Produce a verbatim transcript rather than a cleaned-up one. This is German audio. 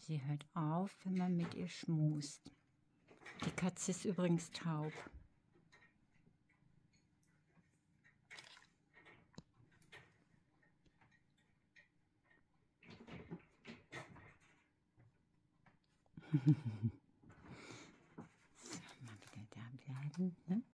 Sie hört auf, wenn man mit ihr schmust. Die Katze ist übrigens taub. So, mal wieder da bleiben, ne?